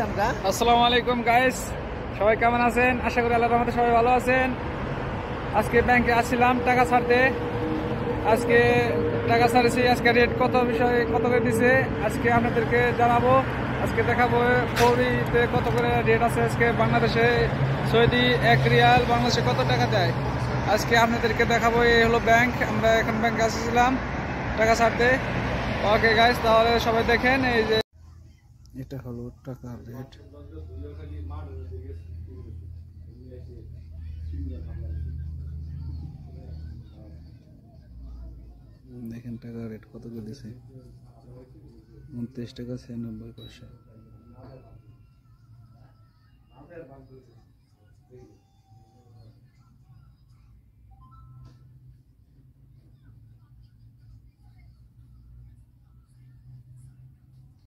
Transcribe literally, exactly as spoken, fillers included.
আমরা। আসসালামু আলাইকুম গাইস, সবাই কেমন আছেন? আশা করি আল্লাহর রহমতে সবাই ভালো আছেন। আজকে ব্যাংকে আসছিলাম টাকা ছাড়তে। আজকে টাকা ছাড়েছি। আজকে রেট কত বিষয়ে কত করে দিছে আজকে আপনাদেরকে জানাবো। আজকে দেখাবো সৌদিতে কত করে রেট আছে। আজকে বাংলাদেশে সৌদি এক রিয়াল বাংলাদেশে কত টাকা দেয় আজকে আপনাদেরকে দেখাবো। এই হলো ব্যাংক, আমরা এখন ব্যাংকে আসছিলাম টাকা ছাড়তে। ওকে গাইস, তাহলে সবাই দেখেন। এই যে এটা হলো টাকার রেট। দেখেন টাকার রেট কত করে দিছে, উনত্রিশ টাকা ছিয়ানব্বই পয়সা।